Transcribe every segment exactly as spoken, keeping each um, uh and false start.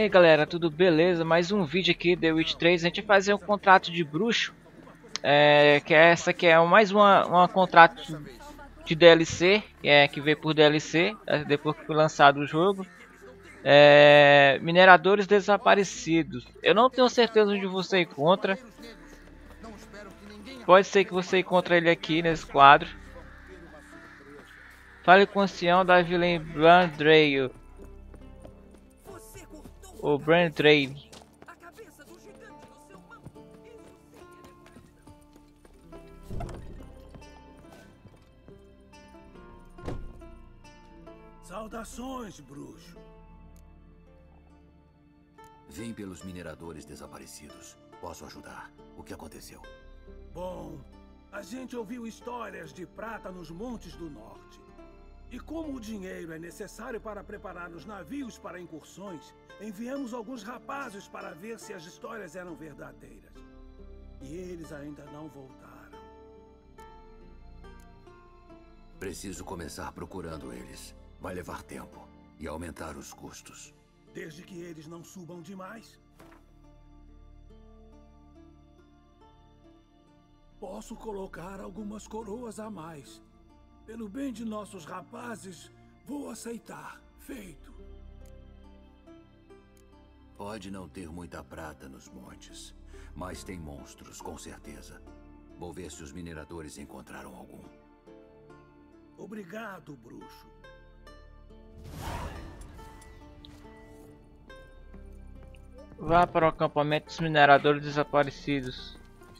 galera, tudo beleza? Mais um vídeo aqui The Witcher três. A gente vai fazer um contrato de bruxo, é, que é essa que é mais uma, uma contrato de D L C, que, é, que veio por D L C, é, depois que foi lançado o jogo. É, mineradores desaparecidos. Eu não tenho certeza onde você encontra. Pode ser que você encontre ele aqui nesse quadro. Fale com o ancião da vila em Brandrail. O Brandrail. Saudações, bruxo. Vim pelos mineradores desaparecidos. Posso ajudar. O que aconteceu? Bom, a gente ouviu histórias de prata nos montes do norte. E como o dinheiro é necessário para preparar os navios para incursões, enviamos alguns rapazes para ver se as histórias eram verdadeiras. E eles ainda não voltaram. Preciso começar procurando eles. Vai levar tempo e aumentar os custos. Desde que eles não subam demais. Posso colocar algumas coroas a mais. Pelo bem de nossos rapazes, vou aceitar. Feito. Pode não ter muita prata nos montes, mas tem monstros, com certeza. Vou ver se os mineradores encontraram algum. Obrigado, bruxo. Vá para o acampamento dos mineradores desaparecidos.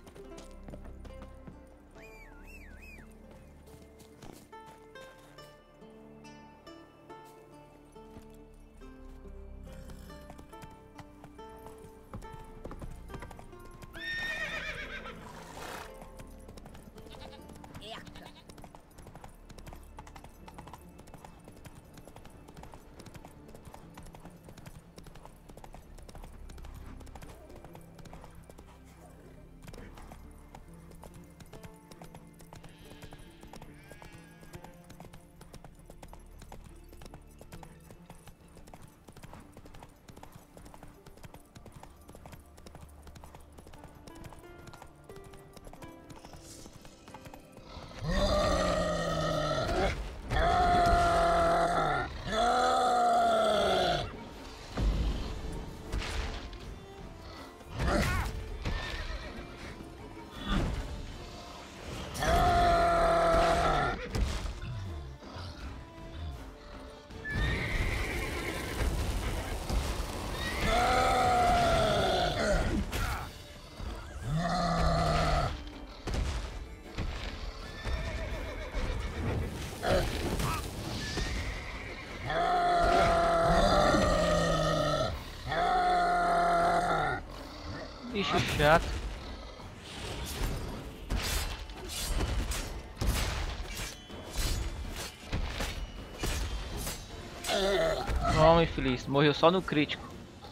Bicho chato. Não, infeliz. Morreu só no crítico.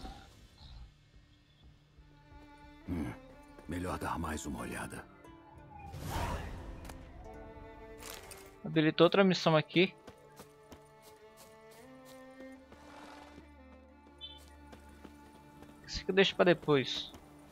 Hum, melhor dar mais uma olhada. Habilitou outra missão aqui. Isso que eu deixo pra depois.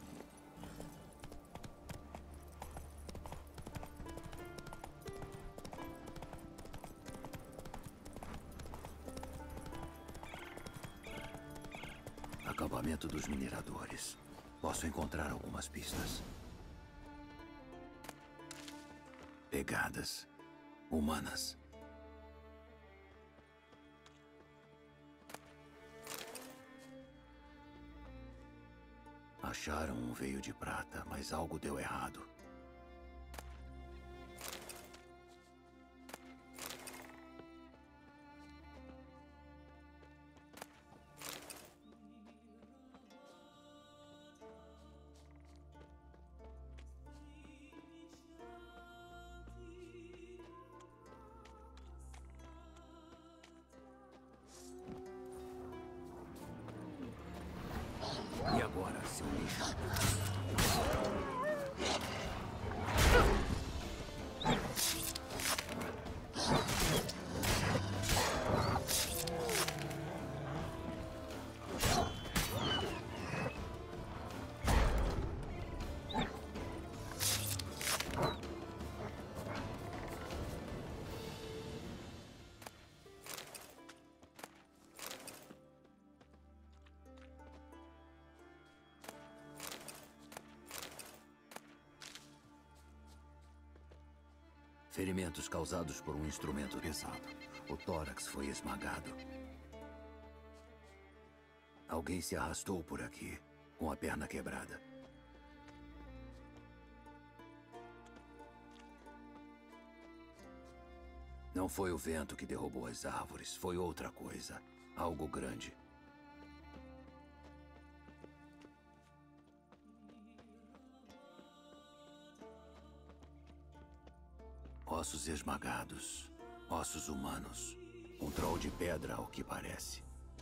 Acampamento dos mineradores. Posso encontrar algumas pistas. Pegadas humanas. Acharam um veio de prata, mas algo deu errado. E agora, seu lixo? Ferimentos causados por um instrumento pesado. O tórax foi esmagado. Alguém se arrastou por aqui, com a perna quebrada. Não foi o vento que derrubou as árvores, foi outra coisa. Algo grande. Ossos esmagados. Ossos humanos. Um troll de pedra, ao que parece.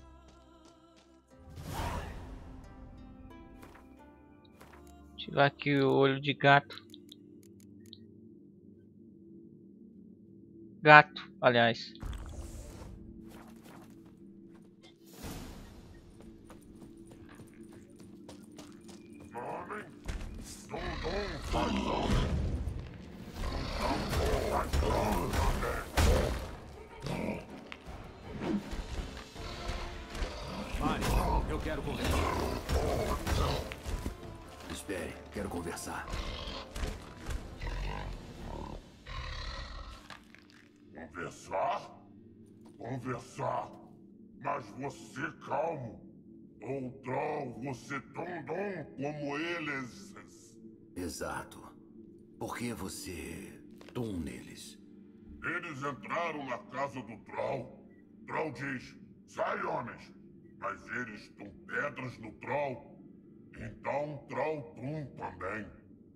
Ativar aqui o olho de gato. Gato, aliás. Pare, eu quero conversar. Espere, quero conversar. Conversar? Conversar. Mas você calmo. Ou troll, você tão dom como eles. Exato. Por que você... tum neles? Eles entraram na casa do troll. Troll diz, sai homens. Mas eles tum pedras no troll. Então troll tum também.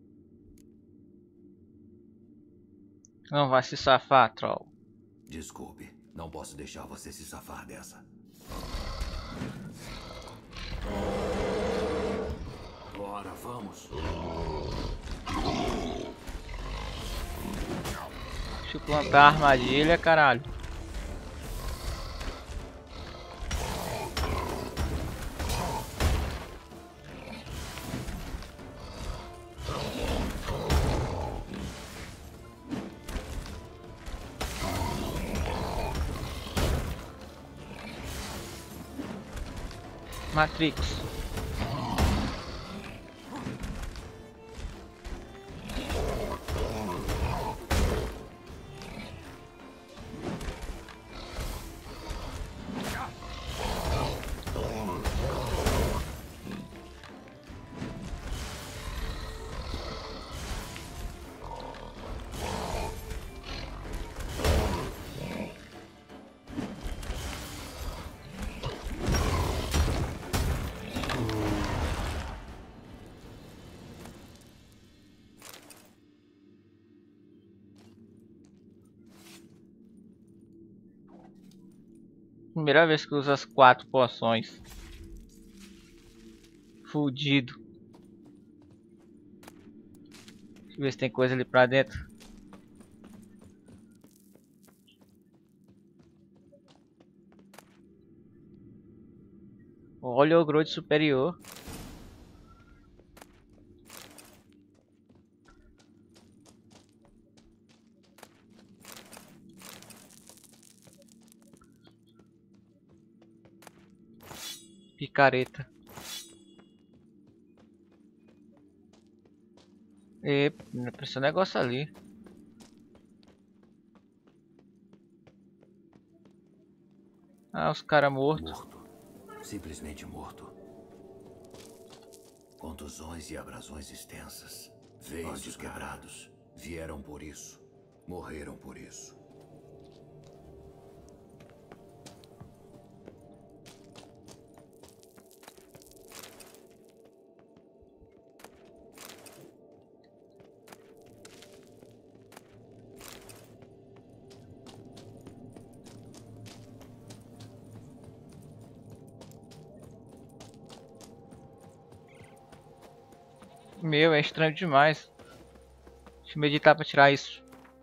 Não vai se safar, troll. Desculpe, não posso deixar você se safar dessa. Bora, vamos. Deixa eu plantar a armadilha, caralho. Matrix. Primeira vez que uso as quatro poções. Fudido. Deixa eu ver se tem coisa ali pra dentro. Olha o growth superior. Picareta. E apareceu um negócio ali. Ah, os caras mortos. Morto. Simplesmente morto. Contusões e abrasões extensas. Veios quebrados. Vieram por isso. Morreram por isso. Meu, é estranho demais. Deixa eu meditar pra tirar isso.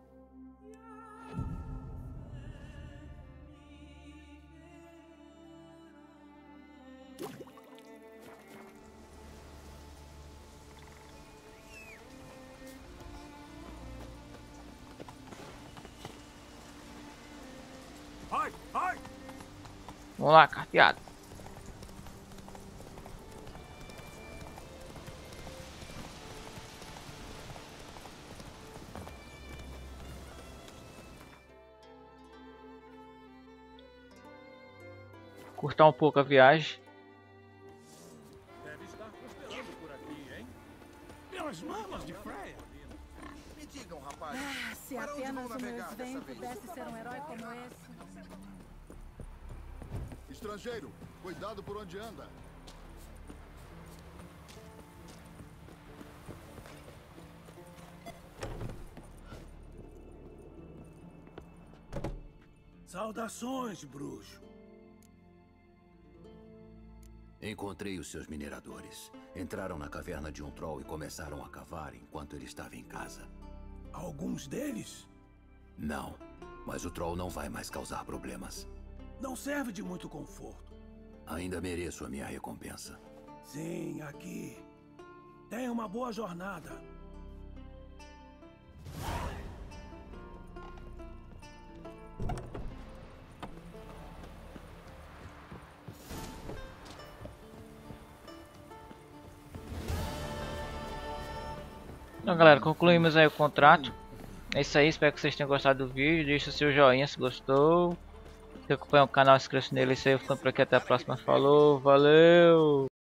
Ai, ai! Vamos lá, carteado. encurtar um pouco a viagem. Deve estar prosperando por aqui, hein? Pelas mamas de Freya. Me digam, rapaz. Ah, se para onde apenas vão o navegar meu Sven dessa vez? pudesse ser um herói como esse. Estrangeiro, cuidado por onde anda. Saudações, bruxo. Encontrei os seus mineradores. Entraram na caverna de um troll e começaram a cavar enquanto ele estava em casa. Alguns deles? Não, mas o troll não vai mais causar problemas. Não serve de muito conforto. Ainda mereço a minha recompensa. Sim, aqui. Tenha uma boa jornada. Então galera, concluímos aí o contrato. É isso aí, espero que vocês tenham gostado do vídeo. Deixa o seu joinha se gostou. Se acompanha o canal, se inscreve nele. Isso aí, eu ficando por aqui, até a próxima. Falou, valeu!